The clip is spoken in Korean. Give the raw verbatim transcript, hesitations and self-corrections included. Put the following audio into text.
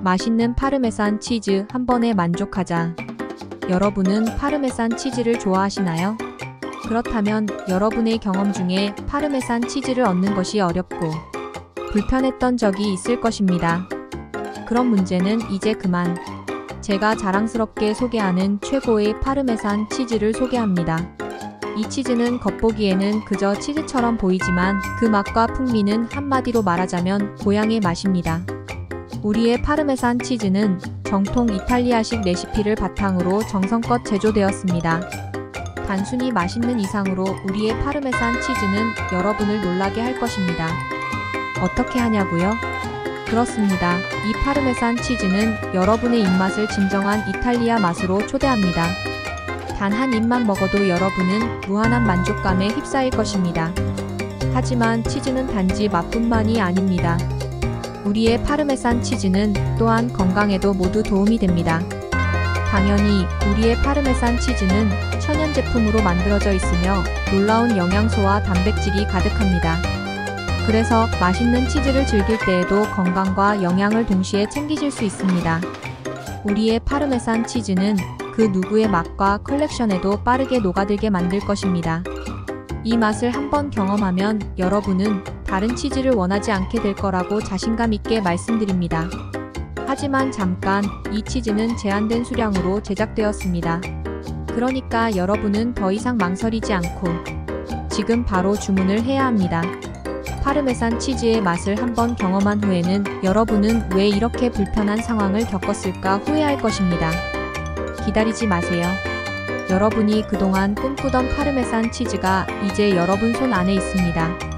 맛있는 파르메산 치즈 한 번에 만족하자. 여러분은 파르메산 치즈를 좋아하시나요? 그렇다면 여러분의 경험 중에 파르메산 치즈를 얻는 것이 어렵고 불편했던 적이 있을 것입니다. 그런 문제는 이제 그만. 제가 자랑스럽게 소개하는 최고의 파르메산 치즈를 소개합니다. 이 치즈는 겉보기에는 그저 치즈처럼 보이지만 그 맛과 풍미는 한마디로 말하자면 고향의 맛입니다. 우리의 파르메산 치즈는 정통 이탈리아식 레시피를 바탕으로 정성껏 제조되었습니다. 단순히 맛있는 이상으로 우리의 파르메산 치즈는 여러분을 놀라게 할 것입니다. 어떻게 하냐고요? 그렇습니다. 이 파르메산 치즈는 여러분의 입맛을 진정한 이탈리아 맛으로 초대합니다. 단 한 입만 먹어도 여러분은 무한한 만족감에 휩싸일 것입니다. 하지만 치즈는 단지 맛뿐만이 아닙니다. 우리의 파르메산 치즈는 또한 건강에도 모두 도움이 됩니다. 당연히 우리의 파르메산 치즈는 천연 제품으로 만들어져 있으며 놀라운 영양소와 단백질이 가득합니다. 그래서 맛있는 치즈를 즐길 때에도 건강과 영양을 동시에 챙기실 수 있습니다. 우리의 파르메산 치즈는 그 누구의 맛과 컬렉션에도 빠르게 녹아들게 만들 것입니다. 이 맛을 한번 경험하면 여러분은 다른 치즈를 원하지 않게 될 거라고 자신감 있게 말씀드립니다. 하지만 잠깐, 이 치즈는 제한된 수량으로 제작되었습니다. 그러니까 여러분은 더 이상 망설이지 않고 지금 바로 주문을 해야 합니다. 파르메산 치즈의 맛을 한번 경험한 후에는 여러분은 왜 이렇게 불편한 상황을 겪었을까 후회할 것입니다. 기다리지 마세요. 여러분이 그동안 꿈꾸던 파르메산 치즈가 이제 여러분 손 안에 있습니다.